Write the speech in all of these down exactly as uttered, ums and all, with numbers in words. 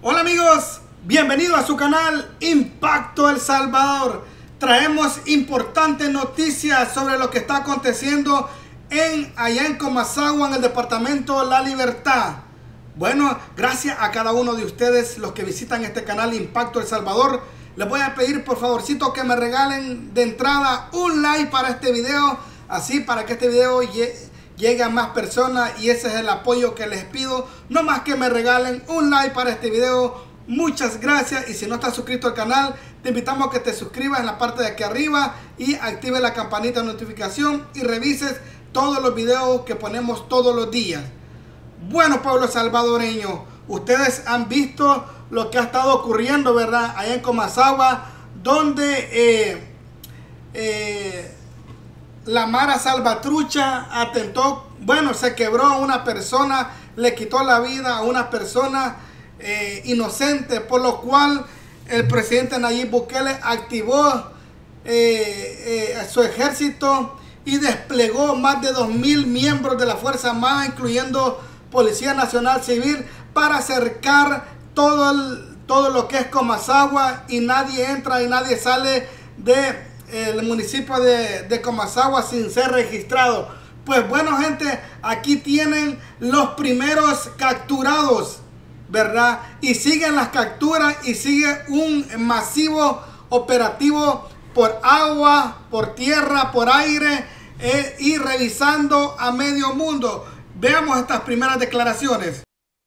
Hola amigos, bienvenidos a su canal Impacto El Salvador. Traemos importantes noticias sobre lo que está aconteciendo en allá en Comasagua, en el departamento La Libertad. Bueno, gracias a cada uno de ustedes los que visitan este canal Impacto El Salvador. Les voy a pedir por favorcito que me regalen de entrada un like para este video, así para que este video llegue a más personas, y ese es el apoyo que les pido. No más que me regalen un like para este video. Muchas gracias, y si no estás suscrito al canal, te invitamos a que te suscribas en la parte de aquí arriba y active la campanita de notificación y revises todos los videos que ponemos todos los días. Bueno, pueblo salvadoreño, ustedes han visto lo que ha estado ocurriendo, ¿verdad? Allá en Comasagua, donde eh, eh, la Mara Salvatrucha atentó, bueno, se quebró a una persona, le quitó la vida a una persona eh, inocente, por lo cual el presidente Nayib Bukele activó eh, eh, su ejército y desplegó más de dos mil miembros de la Fuerza Armada, incluyendo Policía Nacional Civil, para cercar todo, el, todo lo que es Comasagua, y nadie entra y nadie sale de el municipio de, de Comasagua sin ser registrado. Pues bueno, gente, aquí tienen los primeros capturados, ¿verdad? Y siguen las capturas y sigue un masivo operativo por agua, por tierra, por aire eh, y revisando a medio mundo. Veamos estas primeras declaraciones.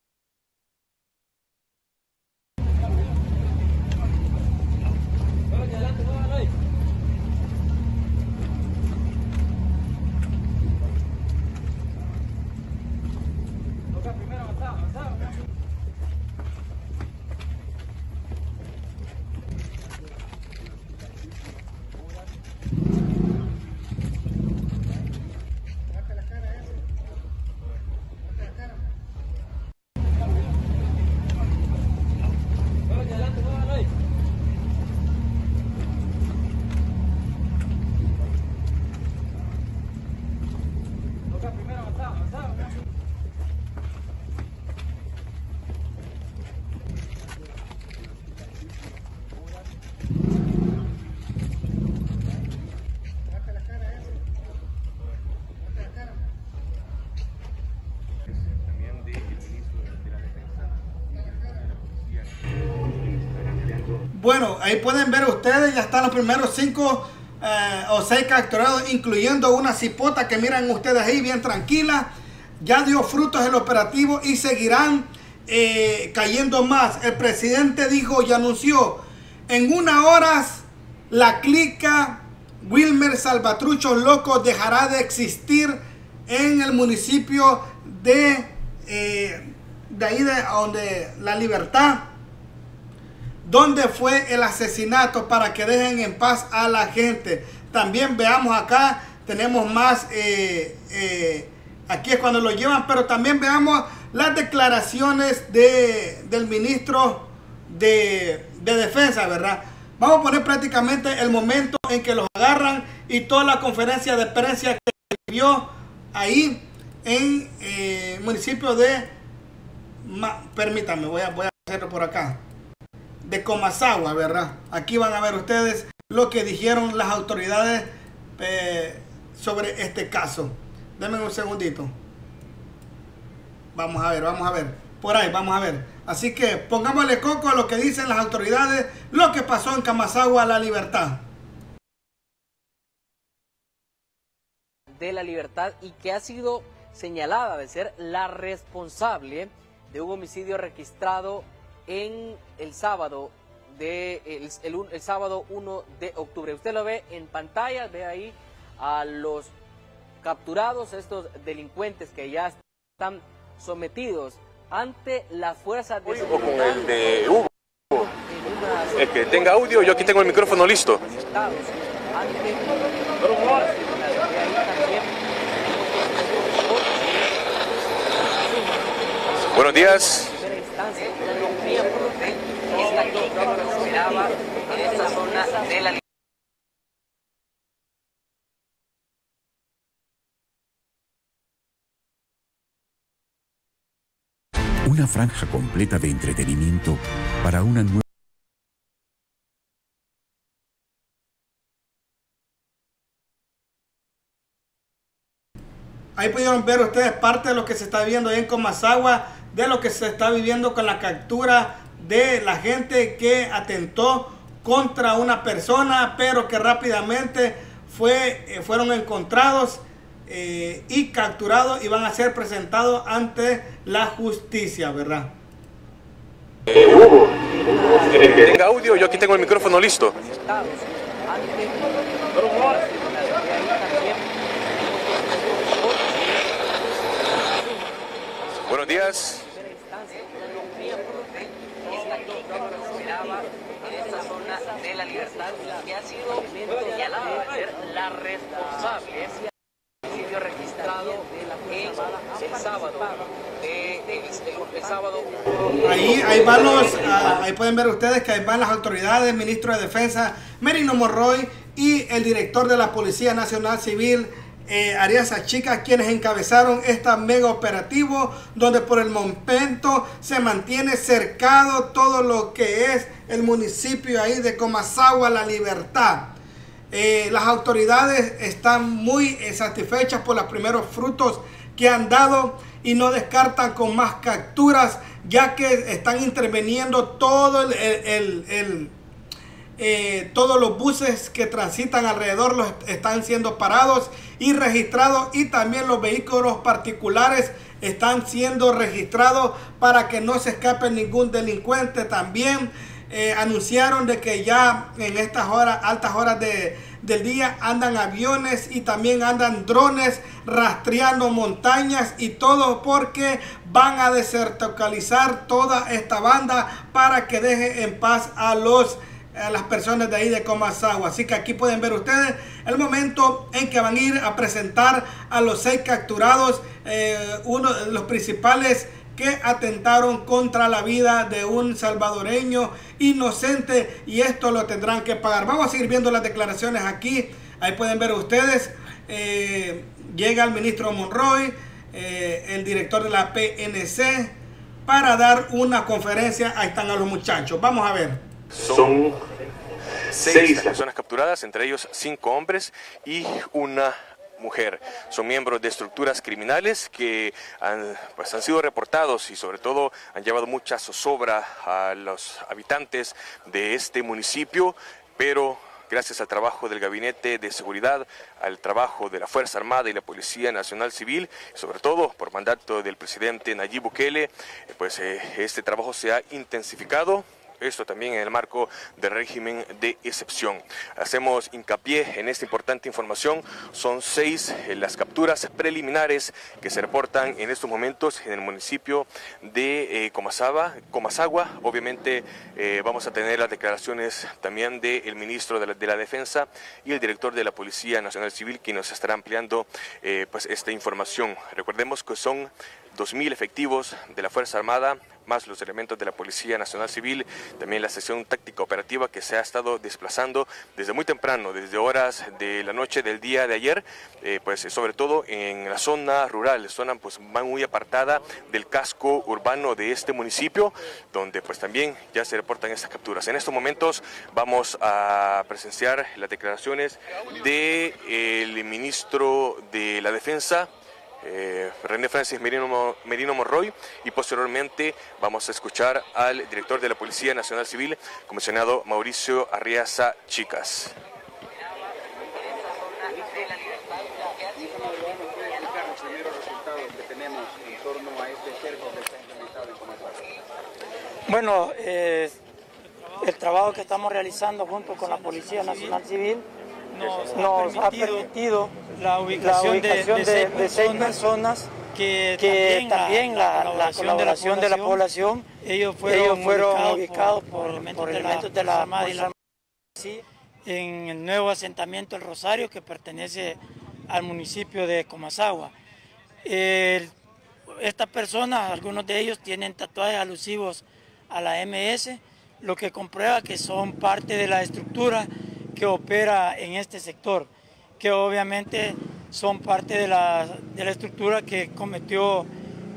Bueno, ahí pueden ver ustedes, ya están los primeros cinco eh, o seis capturados, incluyendo una cipota que miran ustedes ahí bien tranquila. Ya dio frutos el operativo y seguirán eh, cayendo más. El presidente dijo y anunció: en una hora la clica Wilmer Salvatruchos Locos dejará de existir en el municipio de, eh, de ahí de donde La Libertad, donde fue el asesinato, para que dejen en paz a la gente. También veamos acá, tenemos más, eh, eh, aquí es cuando lo llevan, pero también veamos las declaraciones de, del ministro de, de Defensa, ¿verdad? Vamos a poner prácticamente el momento en que los agarran y toda la conferencia de prensa que vio ahí en el eh, municipio de, permítanme, voy a, voy a hacerlo por acá, de Comasagua, ¿verdad? Aquí van a ver ustedes lo que dijeron las autoridades eh, sobre este caso. Denme un segundito. Vamos a ver, vamos a ver. Por ahí, vamos a ver. Así que pongámosle coco a lo que dicen las autoridades, lo que pasó en Comasagua, La Libertad. De La Libertad, y que ha sido señalada de ser la responsable de un homicidio registrado en el sábado de el, el, el sábado uno de octubre. Usted lo ve en pantalla, ve ahí a los capturados, estos delincuentes que ya están sometidos ante la fuerza de seguridad. Con el de Hugo. Es que tenga audio, yo aquí tengo el micrófono listo. Buenos días. Un miembro de esta clica que operaba en esta zona de La una franja completa de entretenimiento para una nueva... Ahí pudieron ver ustedes parte de lo que se está viviendo ahí en Comasagua, de lo que se está viviendo con la captura de la gente que atentó contra una persona, pero que rápidamente fue, eh, fueron encontrados eh, y capturados y van a ser presentados ante la justicia, ¿verdad? Eh, Hugo, eh, que tenga audio, yo aquí tengo el micrófono listo. Buenos días. En esta zona de la libertad, que ha sido señalada de ser la responsable del homicidio registrado en el sábado. De, de, el, el sábado. Ahí, ahí van los, uh, ahí pueden ver ustedes que ahí van las autoridades, el ministro de Defensa Merino Monroy y el director de la Policía Nacional Civil, Eh, Ariasa Chicas, quienes encabezaron este mega operativo donde por el momento se mantiene cercado todo lo que es el municipio ahí de Comasagua, La Libertad. Eh, las autoridades están muy eh, satisfechas por los primeros frutos que han dado y no descartan con más capturas, ya que están interviniendo todo el, el, el, el Eh, todos los buses que transitan alrededor los están siendo parados y registrados, y también los vehículos particulares están siendo registrados para que no se escape ningún delincuente. También eh, anunciaron de que ya en estas horas, altas horas de, del día, andan aviones y también andan drones rastreando montañas y todo, porque van a desarticular toda esta banda para que deje en paz a los a las personas de ahí de Comasagua. Así que aquí pueden ver ustedes el momento en que van a ir a presentar a los seis capturados, eh, uno de los principales que atentaron contra la vida de un salvadoreño inocente, y esto lo tendrán que pagar. Vamos a seguir viendo las declaraciones aquí. Ahí pueden ver ustedes, eh, llega el ministro Monroy, eh, el director de la P N C, para dar una conferencia. Ahí están a los muchachos. Vamos a ver. Son seis personas capturadas, entre ellos cinco hombres y una mujer. Son miembros de estructuras criminales que han, pues, han sido reportados y sobre todo han llevado mucha zozobra a los habitantes de este municipio, pero gracias al trabajo del Gabinete de Seguridad, al trabajo de la Fuerza Armada y la Policía Nacional Civil, sobre todo por mandato del presidente Nayib Bukele, pues eh, este trabajo se ha intensificado. Esto también en el marco del régimen de excepción. Hacemos hincapié en esta importante información. Son seis eh, las capturas preliminares que se reportan en estos momentos en el municipio de eh, Comasagua. Comasagua. Obviamente eh, vamos a tener las declaraciones también del ministro de la, de la Defensa y el director de la Policía Nacional Civil, quien nos estará ampliando eh, pues esta información. Recordemos que son dos mil efectivos de la Fuerza Armada, más los elementos de la Policía Nacional Civil, también la sección táctica operativa que se ha estado desplazando desde muy temprano, desde horas de la noche del día de ayer, eh, pues sobre todo en la zona rural, zona pues muy apartada del casco urbano de este municipio, donde pues también ya se reportan estas capturas. En estos momentos vamos a presenciar las declaraciones del ministro de la Defensa, Eh, René Francis Merino, Merino Monroy, y posteriormente vamos a escuchar al director de la Policía Nacional Civil, comisionado Mauricio Arriaza Chicas. Bueno, eh, el trabajo que estamos realizando junto con la Policía Nacional Civil nos, nos ha permitido la ubicación, la ubicación de, de, de, de seis personas que, que también la, la colaboración de la población, ellos fueron, ellos fueron ubicados por, por elementos, por elementos de la Armada y la sí, en el nuevo asentamiento El Rosario, que pertenece al municipio de Comasagua. Eh, estas personas, algunos de ellos tienen tatuajes alusivos a la M S, lo que comprueba que son parte de la estructura que opera en este sector, que obviamente son parte de la, de la estructura que cometió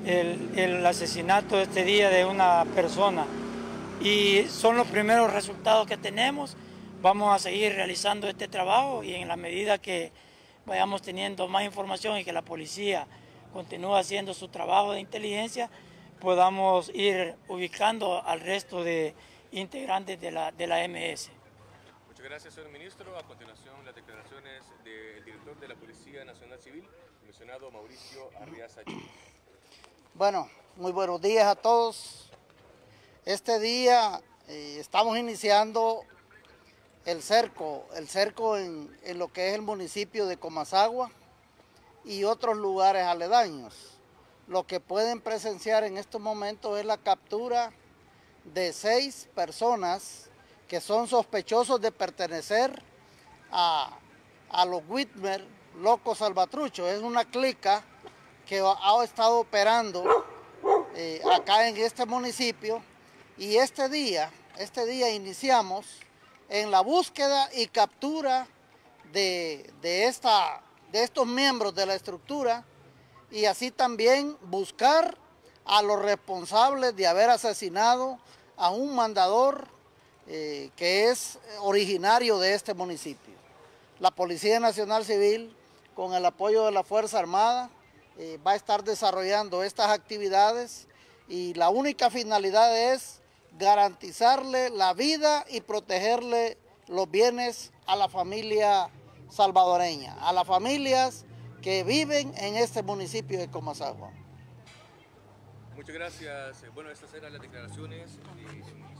el, el asesinato este día de una persona. Y son los primeros resultados que tenemos. Vamos a seguir realizando este trabajo y en la medida que vayamos teniendo más información y que la policía continúe haciendo su trabajo de inteligencia, podamos ir ubicando al resto de integrantes de la, de la M S. Muchas gracias, señor ministro. A continuación, las declaraciones del director de la Policía Nacional Civil, comisionado Mauricio Arriaza. Bueno, muy buenos días a todos. Este día eh, estamos iniciando el cerco, el cerco en, en lo que es el municipio de Comasagua y otros lugares aledaños. Lo que pueden presenciar en estos momentos es la captura de seis personas que son sospechosos de pertenecer a, a los Whitmer Locos Salvatruchos. Es una clica que ha estado operando eh, acá en este municipio, y este día, este día iniciamos en la búsqueda y captura de, de, esta, de estos miembros de la estructura, y así también buscar a los responsables de haber asesinado a un mandador eh, que es originario de este municipio. La Policía Nacional Civil, con el apoyo de la Fuerza Armada, eh, va a estar desarrollando estas actividades, y la única finalidad es garantizarle la vida y protegerle los bienes a la familia salvadoreña, a las familias que viven en este municipio de Comasagua. Muchas gracias. Bueno, estas eran las declaraciones de...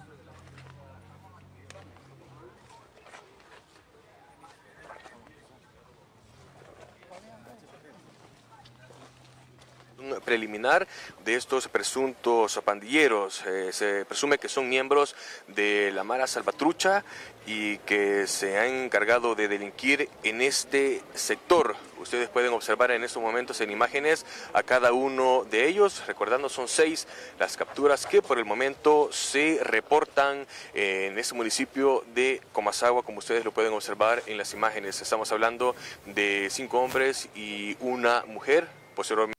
preliminar de estos presuntos pandilleros. Eh, se presume que son miembros de la Mara Salvatrucha y que se han encargado de delinquir en este sector. Ustedes pueden observar en estos momentos en imágenes a cada uno de ellos. Recordando, son seis las capturas que por el momento se reportan en este municipio de Comasagua, como ustedes lo pueden observar en las imágenes. Estamos hablando de cinco hombres y una mujer. Posteriormente,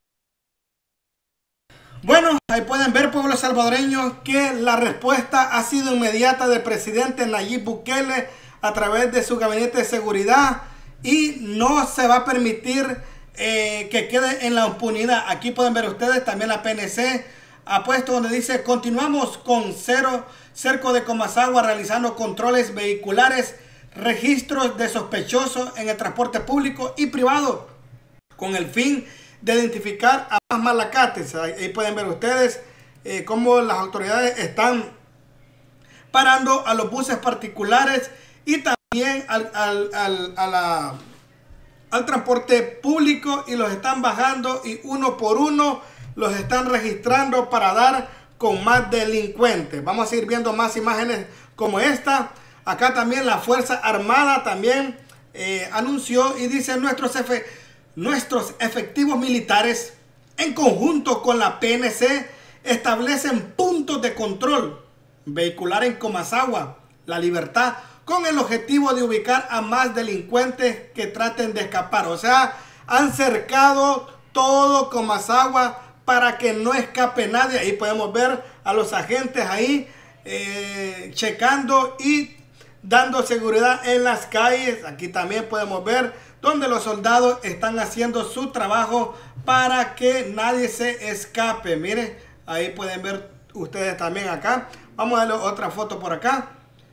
bueno, ahí pueden ver, pueblo salvadoreño, que la respuesta ha sido inmediata del presidente Nayib Bukele a través de su gabinete de seguridad, y no se va a permitir eh, que quede en la impunidad. Aquí pueden ver ustedes, también la P N C ha puesto donde dice: continuamos con cero cerco de Comasagua realizando controles vehiculares, registros de sospechosos en el transporte público y privado, con el fin de identificar a más malacates. Ahí pueden ver ustedes eh, cómo las autoridades están parando a los buses particulares y también al, al, al, a la, al transporte público, y los están bajando y uno por uno los están registrando para dar con más delincuentes. Vamos a seguir viendo más imágenes como esta. Acá también la Fuerza Armada también eh, anunció y dice: nuestros F Nuestros efectivos militares, en conjunto con la P N C, establecen puntos de control vehicular en Comasagua, La Libertad, con el objetivo de ubicar a más delincuentes que traten de escapar. O sea, han cercado todo Comasagua para que no escape nadie. Ahí podemos ver a los agentes ahí eh, checando y dando seguridad en las calles. Aquí también podemos ver donde los soldados están haciendo su trabajo para que nadie se escape. Miren, ahí pueden ver ustedes también acá. Vamos a darle otra foto por acá.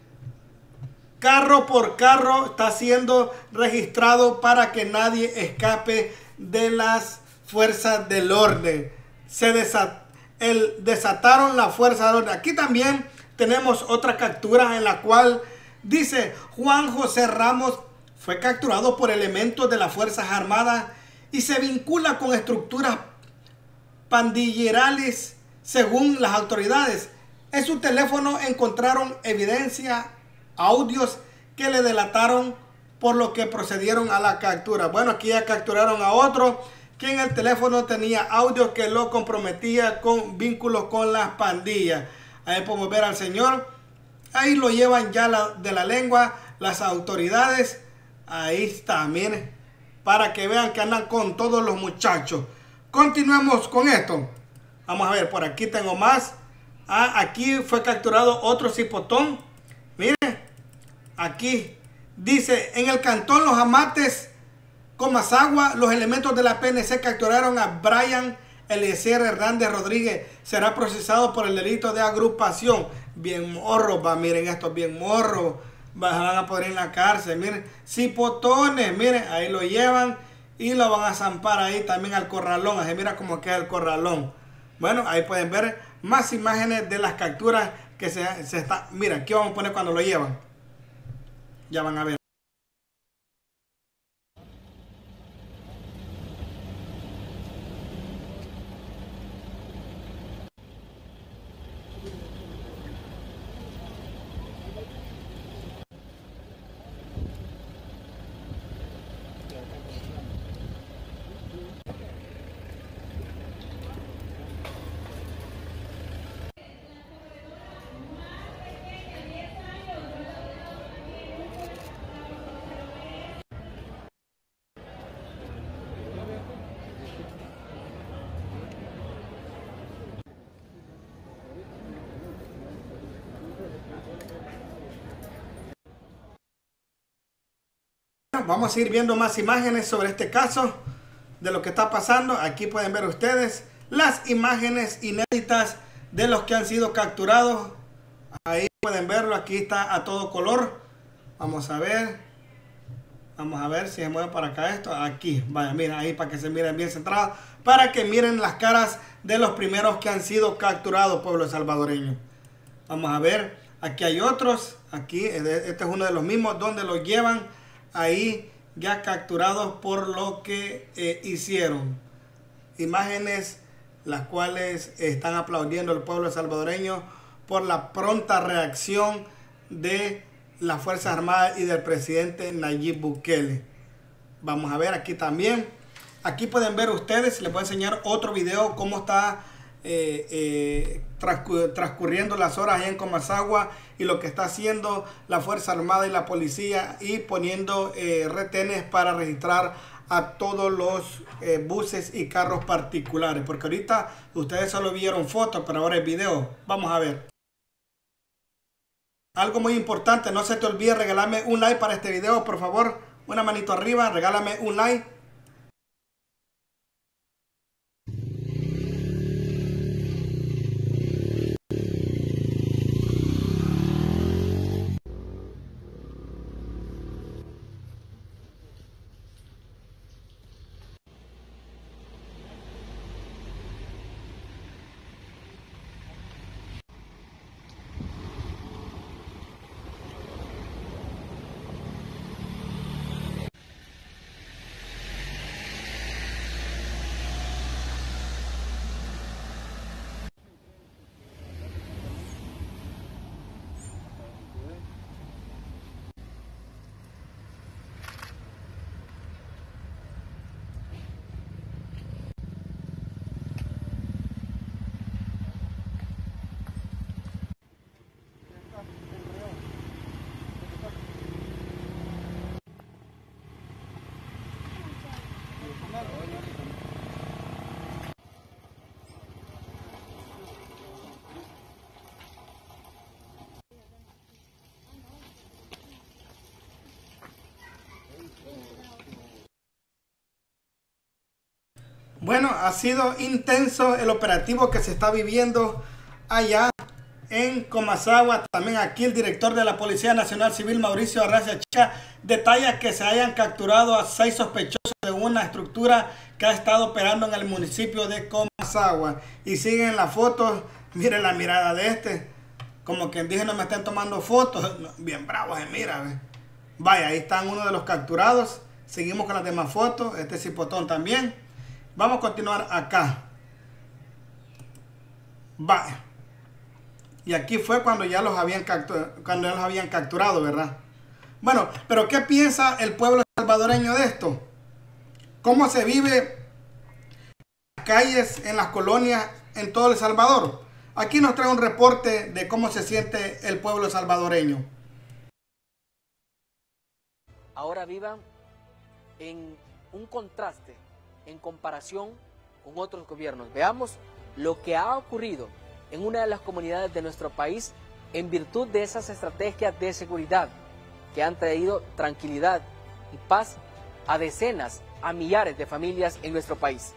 Carro por carro está siendo registrado para que nadie escape de las fuerzas del orden. Se desat el, desataron la fuerza del orden. Aquí también tenemos otra captura en la cual dice: Juan José Ramos fue capturado por elementos de las Fuerzas Armadas y se vincula con estructuras pandillerales según las autoridades. En su teléfono encontraron evidencia, audios que le delataron, por lo que procedieron a la captura. Bueno, aquí ya capturaron a otro que en el teléfono tenía audios que lo comprometía con vínculos con las pandillas. Ahí podemos ver al señor. Ahí lo llevan ya la, de la lengua las autoridades. Ahí está, miren, para que vean que andan con todos los muchachos. Continuemos con esto. Vamos a ver, por aquí tengo más. Ah, aquí fue capturado otro cipotón. Miren, aquí dice, en el cantón Los Amates, Comasagua, los elementos de la P N C capturaron a Brian Eliezer Hernández Rodríguez. Será procesado por el delito de agrupación. Bien morro, va, miren esto, bien morro. Van a poner en la cárcel, miren, cipotones, miren, ahí lo llevan y lo van a zampar ahí también al corralón. Así mira cómo queda el corralón. Bueno, ahí pueden ver más imágenes de las capturas que se, se está. Mira, aquí vamos a poner cuando lo llevan. Ya van a ver. Vamos a ir viendo más imágenes sobre este caso de lo que está pasando. Aquí pueden ver ustedes las imágenes inéditas de los que han sido capturados. Ahí pueden verlo, aquí está a todo color. Vamos a ver. Vamos a ver si se mueve para acá esto. Aquí, vaya, mira ahí para que se miren bien centrados. Para que miren las caras de los primeros que han sido capturados, pueblo salvadoreño. Vamos a ver, aquí hay otros. Aquí, este es uno de los mismos donde los llevan ahí ya capturados por lo que eh, hicieron. Imágenes las cuales están aplaudiendo el pueblo salvadoreño por la pronta reacción de las Fuerzas Armadas y del presidente Nayib Bukele. Vamos a ver aquí también. Aquí pueden ver ustedes, les voy a enseñar otro video cómo está eh, eh, transcur transcurriendo las horas en Comasagua y lo que está haciendo la Fuerza Armada y la policía y poniendo eh, retenes para registrar a todos los eh, buses y carros particulares, porque ahorita ustedes solo vieron fotos, pero ahora el video. Vamos a ver. Algo muy importante, no se te olvide regalarme un like para este video, por favor. Una manito arriba, regálame un like. Bueno, ha sido intenso el operativo que se está viviendo allá en Comasagua. También aquí el director de la Policía Nacional Civil, Mauricio Arracia Chica, detalla que se hayan capturado a seis sospechosos de una estructura que ha estado operando en el municipio de Comasagua. Y siguen las fotos, miren la mirada de este, como quien dije no me estén tomando fotos, bien bravo se mira. ¿Ve? Vaya, ahí están uno de los capturados. Seguimos con las demás fotos, este cipotón también. Vamos a continuar acá. Vaya. Y aquí fue cuando ya los habían capturado, cuando ya los habían capturado, ¿verdad? Bueno, pero ¿qué piensa el pueblo salvadoreño de esto? ¿Cómo se vive en las calles, en las colonias, en todo El Salvador? Aquí nos trae un reporte de cómo se siente el pueblo salvadoreño. Ahora vivan en un contraste en comparación con otros gobiernos. Veamos lo que ha ocurrido en una de las comunidades de nuestro país en virtud de esas estrategias de seguridad que han traído tranquilidad y paz a decenas, a millares de familias en nuestro país.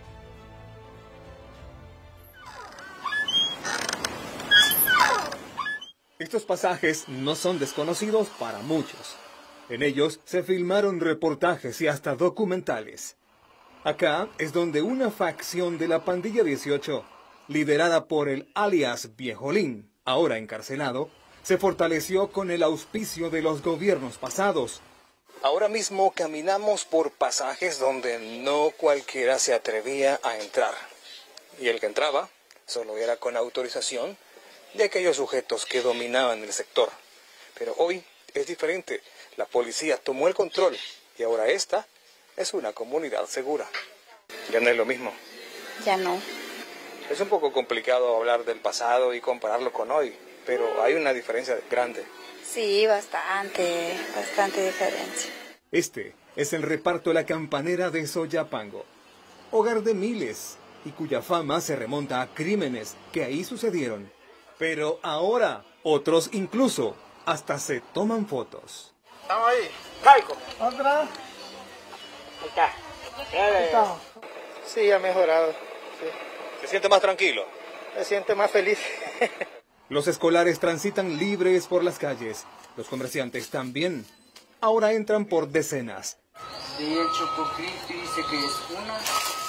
Estos pasajes no son desconocidos para muchos. En ellos se filmaron reportajes y hasta documentales. Acá es donde una facción de la Pandilla dieciocho, liderada por el alias Viejolín, ahora encarcelado, se fortaleció con el auspicio de los gobiernos pasados. Ahora mismo caminamos por pasajes donde no cualquiera se atrevía a entrar. Y el que entraba solo era con autorización de aquellos sujetos que dominaban el sector. Pero hoy es diferente. La policía tomó el control y ahora esta es una comunidad segura. Ya no es lo mismo. Ya no. Es un poco complicado hablar del pasado y compararlo con hoy, pero hay una diferencia grande. Sí, bastante, bastante diferencia. Este es el reparto La Campanera de Soyapango, hogar de miles y cuya fama se remonta a crímenes que ahí sucedieron. Pero ahora otros incluso hasta se toman fotos. Estamos ahí. Caico. ¿Otra? Ahí está. Ahí estamos. Sí, ha mejorado. Sí. ¿Se siente más tranquilo? Se siente más feliz. Los escolares transitan libres por las calles. Los comerciantes también. Ahora entran por decenas. De el Chococristo dice que es una.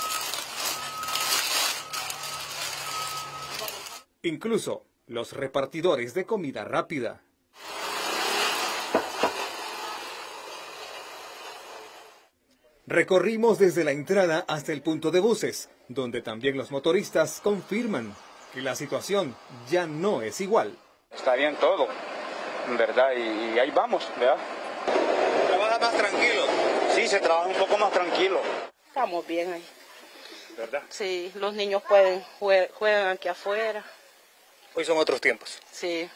Incluso los repartidores de comida rápida. Recorrimos desde la entrada hasta el punto de buses, donde también los motoristas confirman que la situación ya no es igual. Está bien todo, ¿verdad? Y, y ahí vamos, ¿verdad? ¿Trabaja más tranquilo? Sí, se trabaja un poco más tranquilo. Estamos bien ahí. ¿Verdad? Sí, los niños pueden jue- juegan aquí afuera. Hoy son otros tiempos. Sí.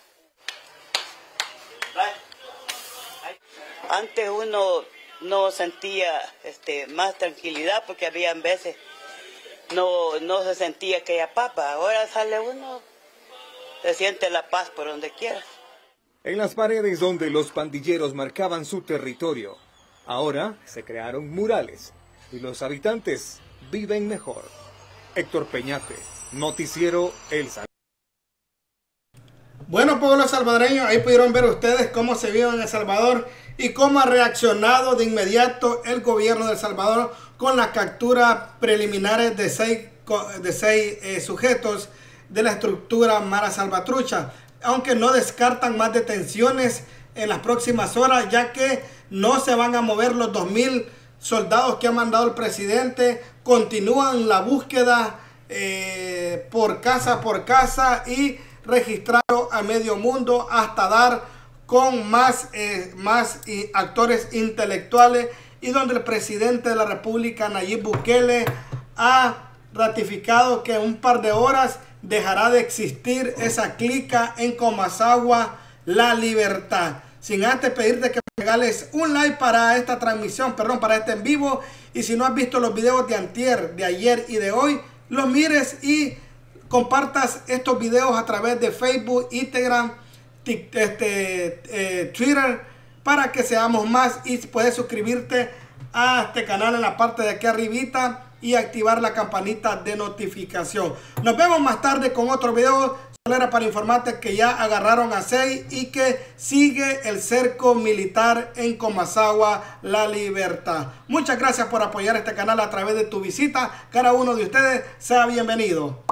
Antes uno no sentía este, más tranquilidad porque había veces no, no se sentía aquella papa. Ahora sale uno, se siente la paz por donde quiera. En las paredes donde los pandilleros marcaban su territorio, ahora se crearon murales y los habitantes viven mejor. Héctor Peñate, Noticiero El Salvador. Bueno, pueblo salvadoreño, ahí pudieron ver ustedes cómo se vive en El Salvador y cómo ha reaccionado de inmediato el gobierno de El Salvador con la captura preliminares de seis, de seis eh, sujetos de la estructura Mara Salvatrucha, aunque no descartan más detenciones en las próximas horas, ya que no se van a mover los dos mil soldados que ha mandado el presidente. Continúan la búsqueda eh, por casa por casa y registrado a medio mundo hasta dar con más, eh, más eh, actores intelectuales, y donde el presidente de la República, Nayib Bukele, ha ratificado que en un par de horas dejará de existir esa clica en Comasagua, La Libertad. Sin antes pedirte que me regales un like para esta transmisión, perdón, para este en vivo, y si no has visto los videos de antier, de ayer y de hoy, los mires y compartas estos videos a través de Facebook, Instagram, este, eh, Twitter, para que seamos más, y puedes suscribirte a este canal en la parte de aquí arribita y activar la campanita de notificación. Nos vemos más tarde con otro video. Solo era para informarte que ya agarraron a seis y que sigue el cerco militar en Comasagua, La Libertad. Muchas gracias por apoyar este canal a través de tu visita. Cada uno de ustedes sea bienvenido.